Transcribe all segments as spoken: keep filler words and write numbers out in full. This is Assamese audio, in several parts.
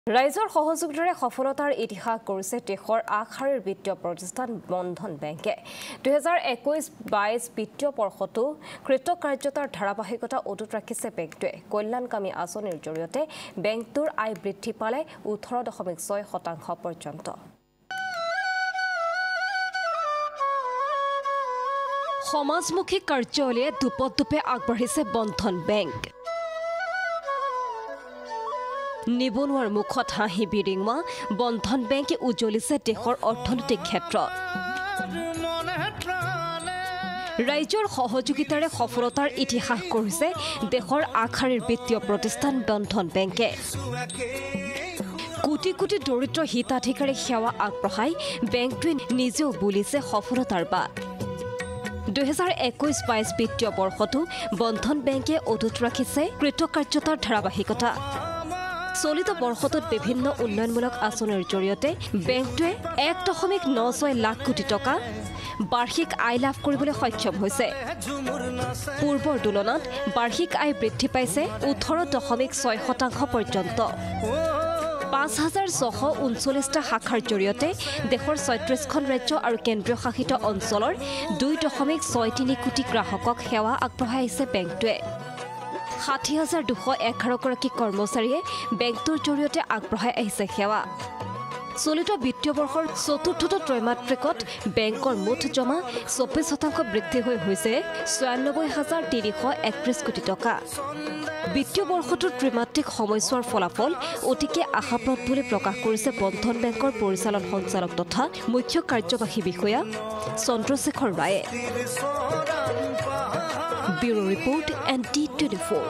ৰাইজৰ সহযোগিতাৰে সফলতাৰ ইতিহাস কৰিছে দেশৰ আগশাৰীৰ বিত্তীয় প্ৰতিষ্ঠান বন্ধন বেংকে দুই হাজাৰ একৈশ বাইশ বিত্তীয় বৰ্ষতো কৃতকাৰ্যতাৰ ধাৰাবাহিকতা অটুট ৰাখিছে বেংকটোৱে কল্যাণকামী আঁচনিৰ জৰিয়তে বেংকটোৰ আয় বৃদ্ধি পালে ওঠৰ দশমিক ছয় শতাংশ পৰ্যন্ত সমাজমুখী কাৰ্যালয়ে দুপদুপে আগবাঢ়িছে বন্ধন বেংক নিবনুৱাৰ মুখত হাঁহি বিৰিঙা বন্ধন বেংকে উজ্বলিছে দেশৰ অৰ্থনৈতিক ক্ষেত্ৰত ৰাইজৰ সহযোগিতাৰে সফলতাৰ ইতিহাস কৰিছে দেশৰ আগশাৰীৰ বিত্তীয় প্ৰতিষ্ঠান বন্ধন বেংকে কোটি কোটি দৰিদ্ৰ হিতাধিকাৰী সেৱা আগবঢ়াই বেংকটোৱে নিজেও বুলিছে সফলতাৰ বাট দুই হাজাৰ একৈশ বাইশ বিত্তীয় বৰ্ষতো বন্ধন বেংকে অটুট ৰাখিছে কৃতকাৰ্যতাৰ ধাৰাবাহিকতা চলিত বৰ্ষটোত বিভিন্ন উন্নয়নমূলক আঁচনিৰ জৰিয়তে বেংকটোৱে এক দশমিক ন ছয় লাখ কোটি টকা বাৰ্ষিক আয় লাভ কৰিবলৈ সক্ষম হৈছে পূৰ্বৰ তুলনাত বাৰ্ষিক আয় বৃদ্ধি পাইছে ওঠৰ দশমিক ছয় শতাংশ পৰ্যন্ত পাঁচ হাজাৰ ছশ ঊনচল্লিছটা শাখাৰ জৰিয়তে দেশৰ ছয়ত্ৰিশখন ৰাজ্য আৰু কেন্দ্ৰীয় শাসিত অঞ্চলৰ দুই দশমিক ছয় তিনি কোটি গ্ৰাহকক সেৱা আগবঢ়াই আহিছে বেংকটোৱে ষাঠি হাজাৰ দুশ এঘাৰ গৰাকী কৰ্মচাৰীয়ে বেংকটোৰ জৰিয়তে আগবঢ়াই আহিছে সেৱা চলিত বিত্তীয় বৰ্ষৰ চতুৰ্থটো ত্ৰৈমাত্ৰিকত বেংকৰ মুঠ জমা চৌব্বিছ শতাংশ বৃদ্ধি হৈ হৈছে ছয়ানব্বৈ হাজাৰ তিনিশ একত্ৰিছ কোটি টকা বিত্তীয় বৰ্ষটোৰ ত্ৰিমাত্ৰিক সময়ছোৱাৰ ফলাফল অতিকে আশাপ্ৰদ বুলি প্ৰকাশ কৰিছে বন্ধন বেংকৰ পৰিচালন সঞ্চালক তথা মুখ্য কাৰ্যবাহী বিষয়া চন্দ্ৰশেখৰ ৰায়ে bureau report N T twenty four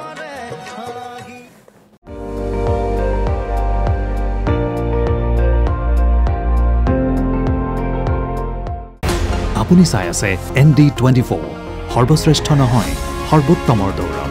আপুনি চাই আছে এন ডি টুৱেণ্টি ফ'ৰ সৰ্বশ্ৰেষ্ঠ নহয় সৰ্বোত্তমৰ দৌৰ